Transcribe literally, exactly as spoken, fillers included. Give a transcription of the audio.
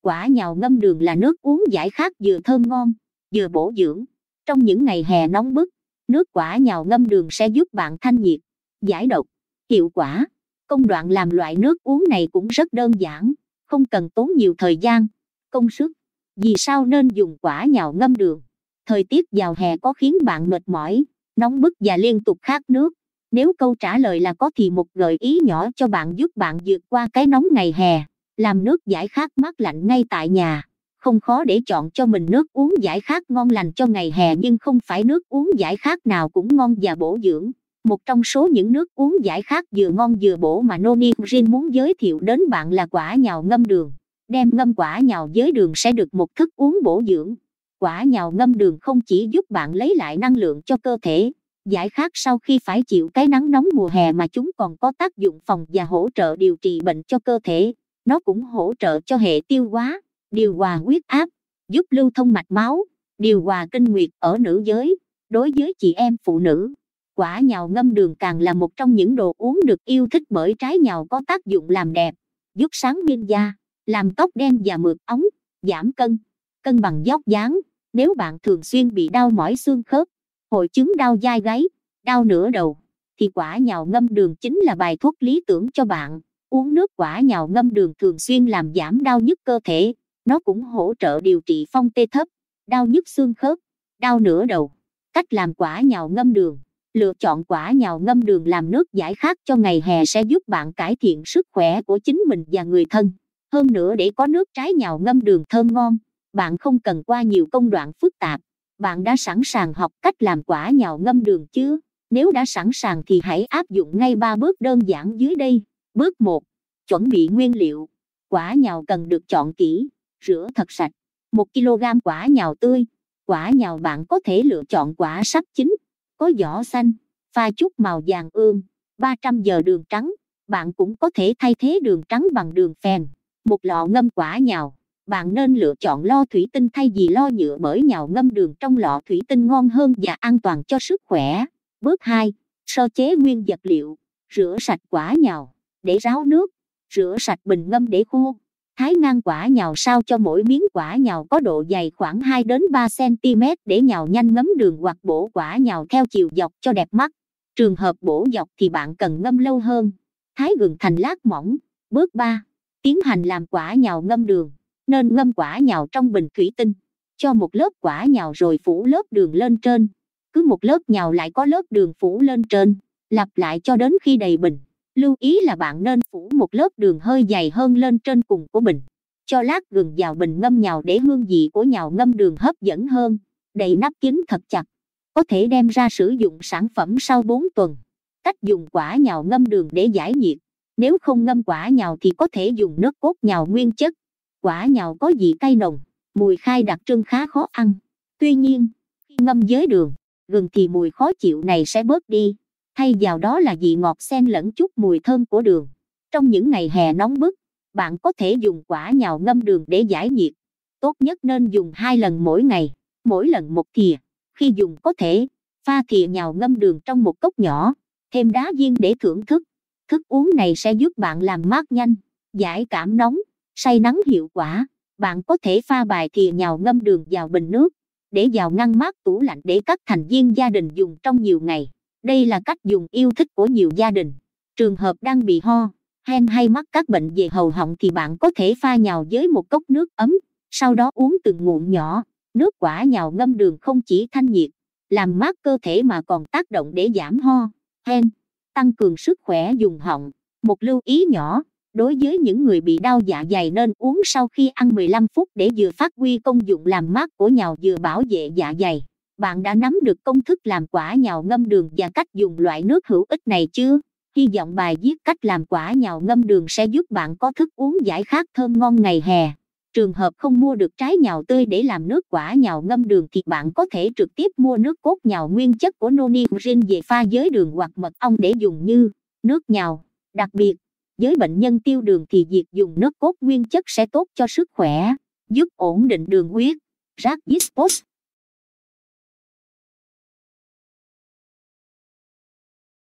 Quả nhào ngâm đường là nước uống giải khát vừa thơm ngon, vừa bổ dưỡng. Trong những ngày hè nóng bức, nước quả nhào ngâm đường sẽ giúp bạn thanh nhiệt, giải độc, hiệu quả. Công đoạn làm loại nước uống này cũng rất đơn giản, không cần tốn nhiều thời gian, công sức. Vì sao nên dùng quả nhào ngâm đường? Thời tiết vào hè có khiến bạn mệt mỏi, nóng bức và liên tục khát nước? Nếu câu trả lời là có thì một gợi ý nhỏ cho bạn giúp bạn vượt qua cái nóng ngày hè, làm nước giải khát mát lạnh ngay tại nhà. Không khó để chọn cho mình nước uống giải khát ngon lành cho ngày hè, nhưng không phải nước uống giải khát nào cũng ngon và bổ dưỡng. Một trong số những nước uống giải khát vừa ngon vừa bổ mà Noni Green muốn giới thiệu đến bạn là quả nhào ngâm đường. Đem ngâm quả nhào với đường sẽ được một thức uống bổ dưỡng. Quả nhào ngâm đường không chỉ giúp bạn lấy lại năng lượng cho cơ thể, giải khát sau khi phải chịu cái nắng nóng mùa hè, mà chúng còn có tác dụng phòng và hỗ trợ điều trị bệnh cho cơ thể. Nó cũng hỗ trợ cho hệ tiêu hóa, điều hòa huyết áp, giúp lưu thông mạch máu, điều hòa kinh nguyệt ở nữ giới. Đối với chị em phụ nữ, quả nhào ngâm đường càng là một trong những đồ uống được yêu thích, bởi trái nhào có tác dụng làm đẹp, giúp sáng minh da, làm tóc đen và mượt óng, giảm cân, cân bằng vóc dáng. Nếu bạn thường xuyên bị đau mỏi xương khớp, hội chứng đau vai gáy, đau nửa đầu, thì quả nhào ngâm đường chính là bài thuốc lý tưởng cho bạn. Uống nước quả nhào ngâm đường thường xuyên làm giảm đau nhức cơ thể. Nó cũng hỗ trợ điều trị phong tê thấp, đau nhức xương khớp, đau nửa đầu. Cách làm quả nhào ngâm đường. Lựa chọn quả nhào ngâm đường làm nước giải khát cho ngày hè sẽ giúp bạn cải thiện sức khỏe của chính mình và người thân. Hơn nữa, để có nước trái nhào ngâm đường thơm ngon, bạn không cần qua nhiều công đoạn phức tạp. Bạn đã sẵn sàng học cách làm quả nhào ngâm đường chưa? Nếu đã sẵn sàng thì hãy áp dụng ngay ba bước đơn giản dưới đây. Bước một. Chuẩn bị nguyên liệu. Quả nhào cần được chọn kỹ, rửa thật sạch. một ki lô gam quả nhào tươi. Quả nhào bạn có thể lựa chọn quả sắp chín, có vỏ xanh, pha chút màu vàng ươm. ba trăm giờ đường trắng. Bạn cũng có thể thay thế đường trắng bằng đường phèn. Một lọ ngâm quả nhào. Bạn nên lựa chọn lo thủy tinh thay vì lo nhựa, bởi nhào ngâm đường trong lọ thủy tinh ngon hơn và an toàn cho sức khỏe. Bước hai. Sơ chế nguyên vật liệu. Rửa sạch quả nhào, để ráo nước. Rửa sạch bình ngâm để khô. Thái ngang quả nhào sao cho mỗi miếng quả nhào có độ dày khoảng hai đến ba xăng ti mét để nhào nhanh ngấm đường, hoặc bổ quả nhào theo chiều dọc cho đẹp mắt. Trường hợp bổ dọc thì bạn cần ngâm lâu hơn. Thái gừng thành lát mỏng. Bước ba. Tiến hành làm quả nhào ngâm đường. Nên ngâm quả nhào trong bình thủy tinh. Cho một lớp quả nhào rồi phủ lớp đường lên trên. Cứ một lớp nhào lại có lớp đường phủ lên trên. Lặp lại cho đến khi đầy bình. Lưu ý là bạn nên phủ một lớp đường hơi dày hơn lên trên cùng của bình. Cho lát gừng vào bình ngâm nhào để hương vị của nhào ngâm đường hấp dẫn hơn. Đậy nắp kín thật chặt. Có thể đem ra sử dụng sản phẩm sau bốn tuần. Cách dùng quả nhào ngâm đường để giải nhiệt. Nếu không ngâm quả nhào thì có thể dùng nước cốt nhào nguyên chất. Quả nhào có vị cay nồng, mùi khai đặc trưng khá khó ăn. Tuy nhiên, khi ngâm với đường, gừng thì mùi khó chịu này sẽ bớt đi. Thay vào đó là vị ngọt xen lẫn chút mùi thơm của đường. Trong những ngày hè nóng bức, bạn có thể dùng quả nhào ngâm đường để giải nhiệt. Tốt nhất nên dùng hai lần mỗi ngày, mỗi lần một thìa. Khi dùng có thể pha thìa nhào ngâm đường trong một cốc nhỏ, thêm đá viên để thưởng thức. Thức uống này sẽ giúp bạn làm mát nhanh, giải cảm nóng, say nắng hiệu quả. Bạn có thể pha vài thìa nhào ngâm đường vào bình nước, để vào ngăn mát tủ lạnh để các thành viên gia đình dùng trong nhiều ngày. Đây là cách dùng yêu thích của nhiều gia đình. Trường hợp đang bị ho, hen hay mắc các bệnh về hầu họng thì bạn có thể pha nhào với một cốc nước ấm, sau đó uống từng ngụm nhỏ. Nước quả nhào ngâm đường không chỉ thanh nhiệt, làm mát cơ thể mà còn tác động để giảm ho, hen, tăng cường sức khỏe vùng họng. Một lưu ý nhỏ, đối với những người bị đau dạ dày nên uống sau khi ăn mười lăm phút để vừa phát huy công dụng làm mát của nhào vừa bảo vệ dạ dày. Bạn đã nắm được công thức làm quả nhào ngâm đường và cách dùng loại nước hữu ích này chưa? Hy vọng bài viết cách làm quả nhào ngâm đường sẽ giúp bạn có thức uống giải khát thơm ngon ngày hè. Trường hợp không mua được trái nhào tươi để làm nước quả nhào ngâm đường thì bạn có thể trực tiếp mua nước cốt nhào nguyên chất của Noni Green về pha với đường hoặc mật ong để dùng như nước nhào. Đặc biệt, với bệnh nhân tiêu đường thì việc dùng nước cốt nguyên chất sẽ tốt cho sức khỏe, giúp ổn định đường huyết. Rác Post